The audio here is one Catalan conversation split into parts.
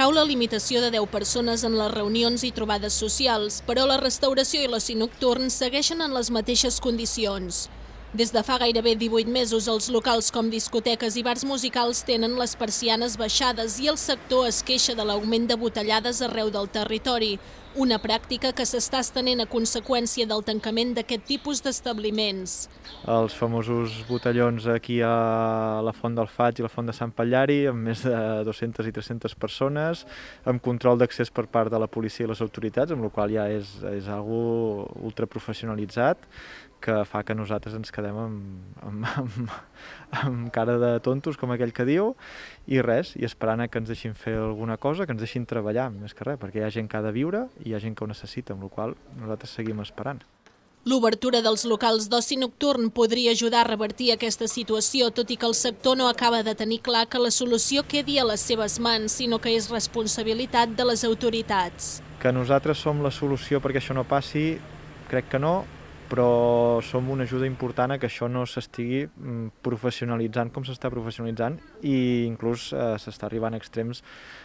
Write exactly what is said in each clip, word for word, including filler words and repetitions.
decau la limitació de deu persones en les reunions i trobades socials, però la restauració i l'oci nocturn segueixen en les mateixes condicions. Des de fa gairebé divuit mesos, els locals com discoteques i bars musicals tenen les persianes baixades i el sector es queixa de l'augment de botellades arreu del territori, una pràctica que s'està estenent a conseqüència del tancament d'aquest tipus d'establiments. Els famosos botellons aquí a la Font del Faig i la Font de Sant Pallari, amb més de dues-centes i tres-centes persones, amb control d'accés per part de la policia i les autoritats, amb la qual ja és, és algo ultraprofessionalitzat, que fa que nosaltres ens quedem amb, amb, amb, amb cara de tontos, com aquell que diu, i res, i esperant a que ens deixin fer alguna cosa, que ens deixin treballar, més que res, perquè hi ha gent que ha de viure i hi ha gent que ho necessita, amb la qual nosaltres seguim esperant. L'obertura dels locals d'oci nocturn podria ajudar a revertir aquesta situació, tot i que el sector no acaba de tenir clar que la solució quedi a les seves mans, sinó que és responsabilitat de les autoritats. Que nosaltres som la solució perquè això no passi, crec que no, però som una ajuda important a que això no s'estigui professionalitzant com s'està professionalitzant i inclús eh, s'està arribant a extrems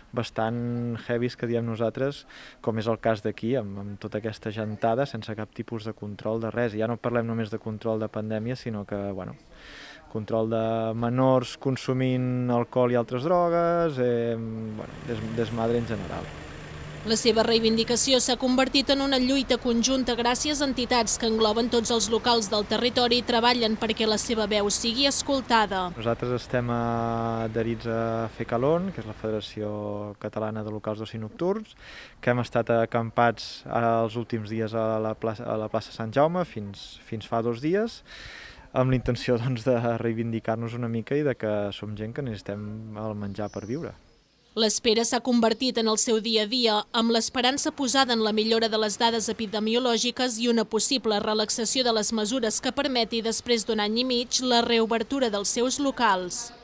bastant heavies que diem nosaltres, com és el cas d'aquí, amb, amb tota aquesta gentada sense cap tipus de control de res. I ja no parlem només de control de pandèmia, sinó que, bueno, control de menors consumint alcohol i altres drogues, eh, bueno, des, desmadre en general. La seva reivindicació s'ha convertit en una lluita conjunta gràcies a entitats que engloben tots els locals del territori i treballen perquè la seva veu sigui escoltada. Nosaltres estem adherits a FECALON, que és la Federació Catalana de Locals d'Oci Nocturns, que hem estat acampats els últims dies a la plaça, a la plaça Sant Jaume fins, fins fa dos dies, amb la intenció doncs, de reivindicar-nos una mica i de que som gent que necessitem el menjar per viure. L'espera s'ha convertit en el seu dia a dia, amb l'esperança posada en la millora de les dades epidemiològiques i una possible relaxació de les mesures que permeti, després d'un any i mig, la reobertura dels seus locals.